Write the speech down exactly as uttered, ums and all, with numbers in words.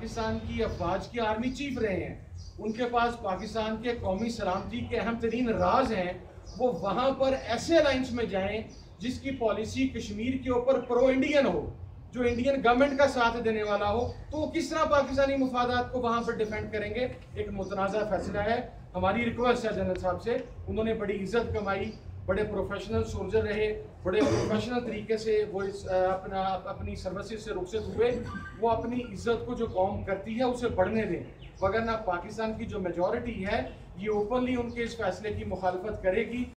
पाकिस्तान की अफवाज की army chief रहे हैं, उनके पास पाकिस्तान के कौमी सलामती के अहम तरीन राज हैं, वो वहां पर ऐसे अलायंस में जाएं जिसकी पॉलिसी कश्मीर के ऊपर प्रो इंडियन हो, जो इंडियन गवर्नमेंट का साथ देने वाला हो, तो वो किस तरह पाकिस्तानी मुफादात को वहां पर डिफेंड करेंगे? एक मुतनाज़ा फैसला है। हमारी रिक्वेस्ट है जनरल साहब से, उन्होंने बड़ी इज्जत कमाई, बड़े प्रोफेशनल सोल्जर रहे, बड़े प्रोफेशनल तरीके से वो इस अपना अपनी सर्विसेज से रुखसत हुए, वो अपनी इज्जत को जो कौम करती है उसे बढ़ने दें, वगरना पाकिस्तान की जो मेजॉरिटी है ये ओपनली उनके इस फैसले की मुखालफत करेगी।